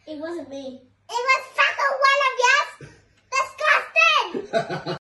It wasn't me. It was fucking one of yours. Disgusting.